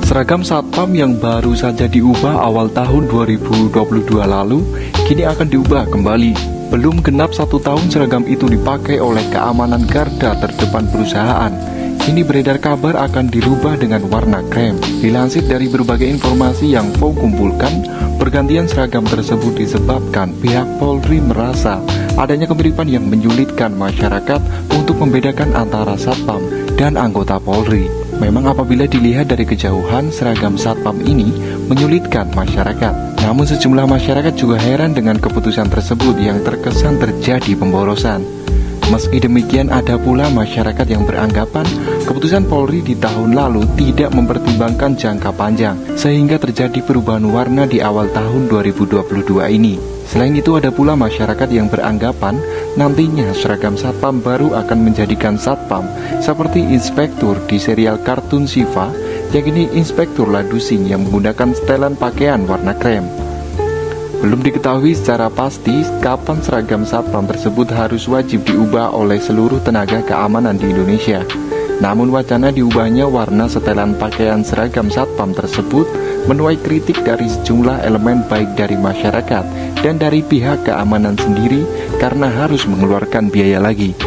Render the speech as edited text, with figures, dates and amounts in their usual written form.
Seragam satpam yang baru saja diubah awal tahun 2022 lalu, kini akan diubah kembali. Belum genap 1 tahun seragam itu dipakai oleh keamanan garda terdepan perusahaan. Kini beredar kabar akan dirubah dengan warna krem. Dilansir dari berbagai informasi yang Vogue kumpulkan, pergantian seragam tersebut disebabkan pihak Polri merasa adanya kemiripan yang menyulitkan masyarakat untuk membedakan antara satpam dan anggota Polri. Memang apabila dilihat dari kejauhan, seragam satpam ini menyulitkan masyarakat. Namun sejumlah masyarakat juga heran dengan keputusan tersebut yang terkesan terjadi pemborosan. Meski demikian, ada pula masyarakat yang beranggapan keputusan Polri di tahun lalu tidak mempertimbangkan jangka panjang, sehingga terjadi perubahan warna di awal tahun 2022 ini. Selain itu, ada pula masyarakat yang beranggapan nantinya seragam satpam baru akan menjadikan satpam seperti inspektur di serial kartun Shiva, yakni Inspektur Ladusing yang menggunakan setelan pakaian warna krem. Belum diketahui secara pasti kapan seragam satpam tersebut harus wajib diubah oleh seluruh tenaga keamanan di Indonesia. Namun wacana diubahnya warna setelan pakaian seragam satpam tersebut menuai kritik dari sejumlah elemen baik dari masyarakat dan dari pihak keamanan sendiri karena harus mengeluarkan biaya lagi.